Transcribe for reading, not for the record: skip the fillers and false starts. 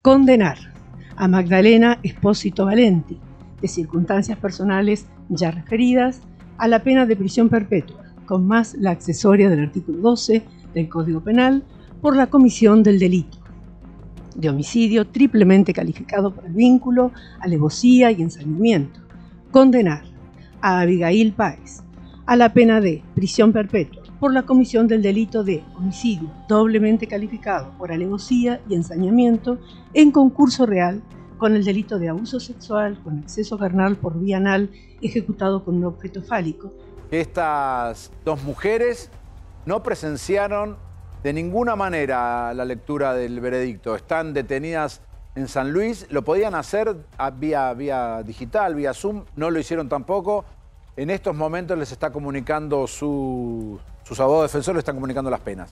Condenar a Magdalena Espósito Valenti, de circunstancias personales ya referidas, a la pena de prisión perpetua, con más la accesoria del artículo 12 del Código Penal, por la comisión del delito de homicidio triplemente calificado por el vínculo, alevosía y ensañamiento. Condenar a Abigail Páez a la pena de prisión perpetua por la comisión del delito de homicidio doblemente calificado por alevosía y ensañamiento en concurso real con el delito de abuso sexual con exceso carnal por vía anal ejecutado con un objeto fálico. Estas dos mujeres no presenciaron de ninguna manera la lectura del veredicto. Están detenidas en San Luis, lo podían hacer vía digital, vía Zoom, no lo hicieron tampoco. En estos momentos les está comunicando sus abogados defensores, les están comunicando las penas.